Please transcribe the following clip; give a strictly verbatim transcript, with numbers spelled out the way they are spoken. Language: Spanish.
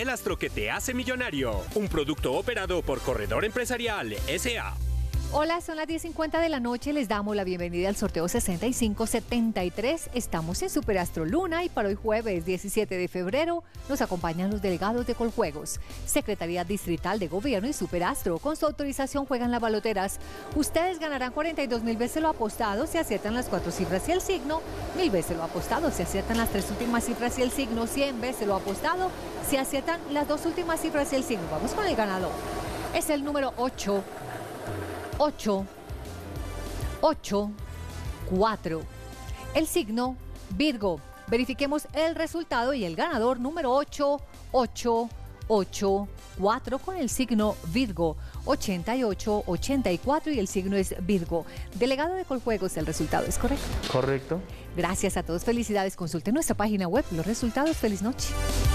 el astro que te hace millonario. Un producto operado por Corredor Empresarial S A Hola, son las diez cincuenta de la noche, les damos la bienvenida al sorteo sesenta y cinco setenta y tres. Estamos en Superastro Luna y para hoy jueves diecisiete de febrero nos acompañan los delegados de Coljuegos, Secretaría Distrital de Gobierno y Superastro. Con su autorización juegan las baloteras. Ustedes ganarán cuarenta y dos mil veces lo apostado si aciertan las cuatro cifras y el signo, mil veces lo apostado si aciertan las tres últimas cifras y el signo, cien veces lo apostado si aciertan las dos últimas cifras y el signo. Vamos con el ganador. Es el número ocho. ocho, ocho, cuatro. El signo Virgo. Verifiquemos el resultado y el ganador número ocho, ocho, ocho, cuatro con el signo Virgo. ochenta y ocho, ochenta y cuatro y el signo es Virgo. Delegado de Coljuegos, ¿el resultado es correcto? Correcto. Gracias a todos, felicidades. Consulte nuestra página web los resultados. Feliz noche.